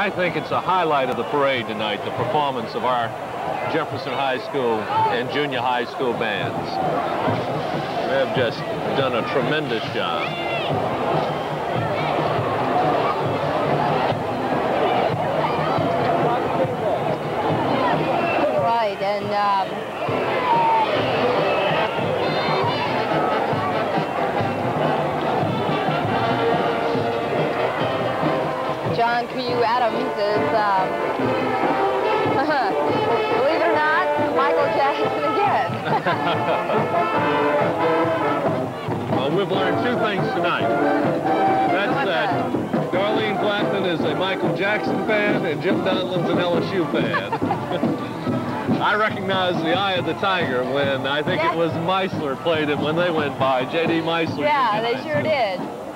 I think it's a highlight of the parade tonight, the performance of our Jefferson High School and junior high school bands. They have just done a tremendous job. Right, and John Q. Adams is, believe it or not, Michael Jackson again. Well, we've learned two things tonight. That's that Darlene Blackman is a Michael Jackson fan and Jim Donlin's an LSU fan. I recognize the Eye of the Tiger when I think it was Meisler played it when they went by. J.D. Meisler. Yeah, they sure did.